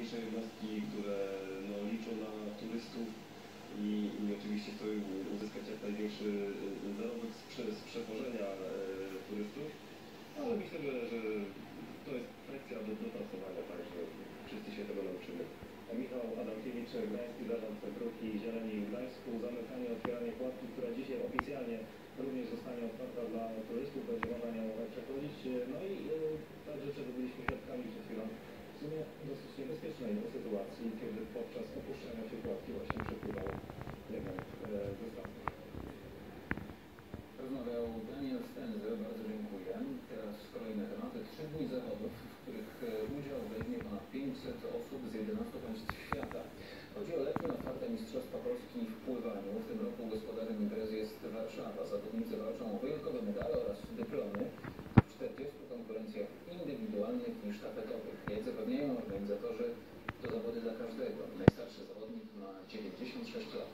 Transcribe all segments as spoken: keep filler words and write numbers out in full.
mniejsze jednostki, które no, liczą na turystów i, i oczywiście chcą uzyskać jak największy zarobek z, prze, z przewożenia e, turystów, ale myślę, że, że to jest kwestia do dopracowania, także wszyscy się tego nauczymy. Michał Adamkiewicz, Gdański Zarząd Dróg i Zieleni w Gdańsku. Zamykanie, otwieranie kładki, która dzisiaj oficjalnie również zostanie otwarta dla turystów, będzie można nią przechodzić. No i e, także czego byliśmy świadkami przed chwilą, w sumie dosyć niebezpiecznej sytuacji, kiedy podczas opuszczania się kładki właśnie przepływał jeden e, ze statków. Rozmawiał Daniel Stenzel, bardzo dziękuję. Teraz kolejne tematy. Trzy dni zawodów, w których udział weźmie ponad pięćset osób z jedenastu państw świata. Chodzi o letnie otwarte Mistrzostwa Polski w pływaniu. W tym roku gospodarzem imprezy jest Warszawa. Zawodnicy walczą o wyjątkowe medale oraz dyplomy w czterdziestu konkurencjach indywidualnych i sztafetowych. Jak zapewniają organizatorzy, to zawody dla każdego. Najstarszy zawodnik ma dziewięćdziesiąt sześć lat.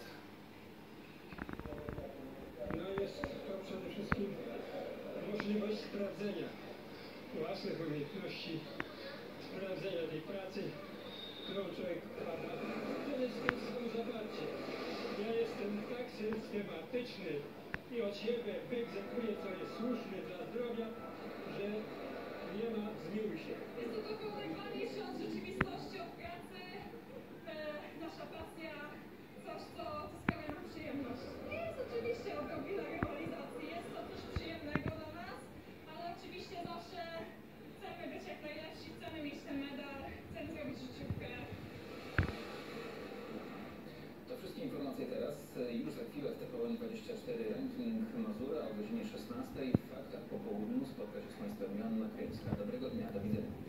No jest to przede wszystkim możliwość sprawdzenia własnych umiejętności, sprawdzenia tej pracy, którą człowiek wkłada. Przede wszystkim zaparcie. Ja jestem tak systematyczny i od siebie wyegzekuję, co jest słuszne dla zdrowia, że nie ma zmiłuj się. Jest to tylko oderwanie od rzeczywistości, od pracy, e, nasza pasja, coś, co sprawia nam przyjemność. Jest oczywiście odrobina rywalizacji, jest to coś przyjemnego dla nas, ale oczywiście zawsze chcemy być jak najlepsi, chcemy mieć ten medal, chcemy zrobić życiówkę. To wszystkie informacje teraz. Już za chwilę w T V N dwadzieścia cztery ranking Mazura o godzinie szesnastej. W faktach po południu spotka się z Państwem Joanna Kryńska. Dobrego dnia, do widzenia.